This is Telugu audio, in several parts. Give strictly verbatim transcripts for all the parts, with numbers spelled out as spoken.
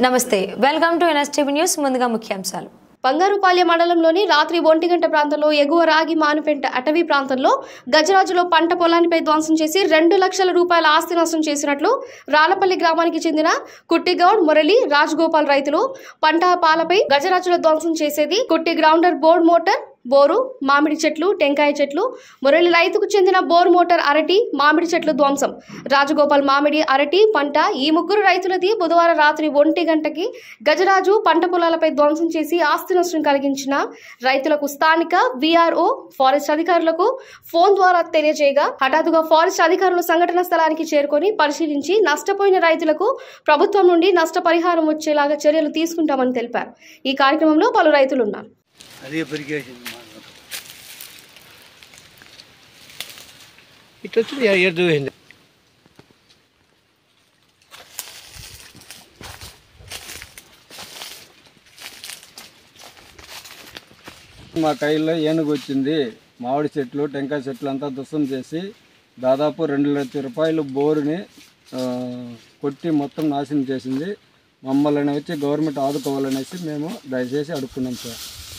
నమస్తే వెల్కమ్ టు ఎన్ఎస్టీవీ న్యూస్ ముందుగా ముఖ్యాంశాలు బంగారుపాలెం మండలంలోని రాత్రి ఒంటి గంట ప్రాంతంలో ఎగువ రాగి మానుపెంట అటవీ ప్రాంతంలో గజరాజులో పంట పొలానిపై ధ్వంసం చేసి రెండు లక్షల రూపాయల ఆస్తి నష్టం చేసినట్లు రాళ్లపల్లి గ్రామానికి చెందిన కుట్టిగౌడ్ మురళి రాజగోపాల్ రైతులు పంట పాలపై గజరాజుల ధ్వంసం చేసేది కుట్టి గ్రౌండర్ బోర్డ్ మోటార్ బోరు మామిడి చెట్లు టెంకాయ చెట్లు మురళి రైతుకు చెందిన బోర్ మోటార్ అరటి మామిడి చెట్లు ధ్వంసం రాజగోపాల్ మామిడి అరటి పంట ఈ ముగ్గురు రైతులది బుధవారం రాత్రి ఒంటి గంటకి గజరాజు పంట పొలాలపై ధ్వంసం చేసి ఆస్తి నష్టం కలిగించిన రైతులకు స్థానిక వీఆర్ఓ ఫారెస్ట్ అధికారులకు ఫోన్ ద్వారా తెలియజేయగా హఠాత్తుగా ఫారెస్ట్ అధికారులు సంఘటన స్థలానికి చేరుకొని పరిశీలించి నష్టపోయిన రైతులకు ప్రభుత్వం నుండి నష్టపరిహారం వచ్చేలాగా చర్యలు తీసుకుంటామని తెలిపారు. ఈ కార్యక్రమంలో పలు రైతులు ఉన్నారు. అదే పరికేసింది ఇట్లా వచ్చింది ఎద్దు పోయింది. మా కైల్లో ఏనుగు వచ్చింది. మామిడి చెట్లు టెంకాయ చెట్లు అంతా దుస్సం చేసి దాదాపు రెండు లక్షల రూపాయలు బోరుని కొట్టి మొత్తం నాశనం చేసింది. మమ్మల్ని వచ్చి గవర్నమెంట్ ఆదుకోవాలనేసి మేము దయచేసి అడుక్కున్నాం సార్.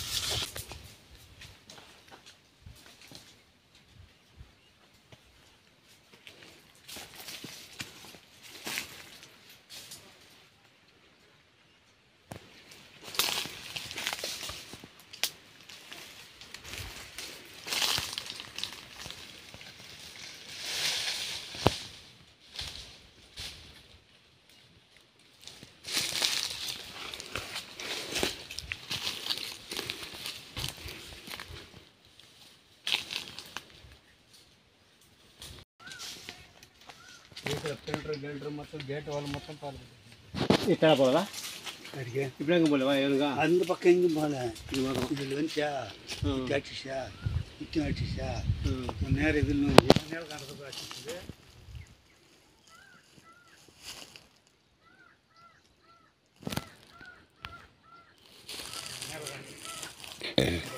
ఫిల్టర్ గిల్టర్ మొత్తం గేట్ వాళ్ళు మొత్తం పాల్గొంటారు. ఇక్కడ పోవాలా ఇప్పుడు ఎంగ పోలేవా ఏనుగా அந்த பக்கம் எங்கும் போகல. இதில் வந்துச்சா இட்டு அடிச்சிச்சா இட்டு அடிச்சிச்சா நேரம் இதில் நேரம் கணக்கு அடிச்சிச்சு.